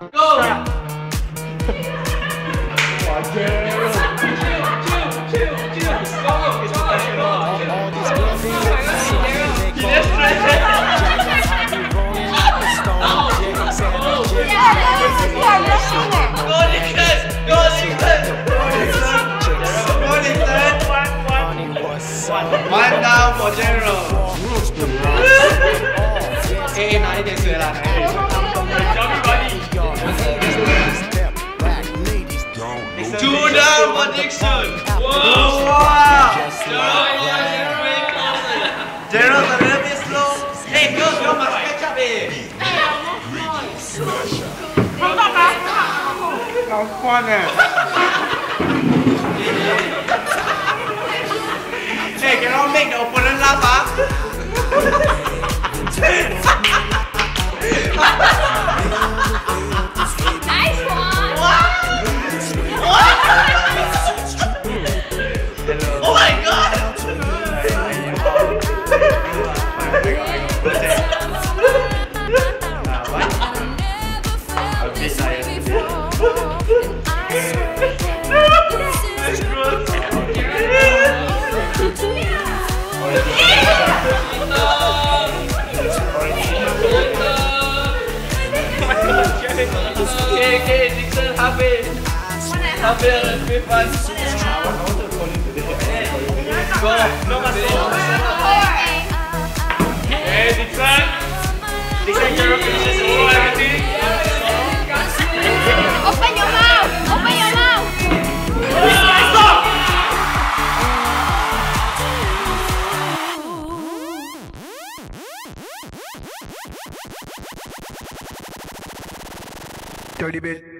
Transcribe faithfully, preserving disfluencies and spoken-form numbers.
Go! One down for General. Eh, 哪一点水了？ Two down for Dixon. Wow! General, a little bit slow. Hey, girls, you must catch up, eh? How fun, eh? Hey, cannot make the opponent laugh, huh? Nice one! What? What? Oh my god! Okay, okay, Dixon, half it. Half it, let's be fun. Go, no más. Hey, Dixon. Dixon, you're finishes all everything. Open your mouth! Open your mouth! Stop! Dirty bit.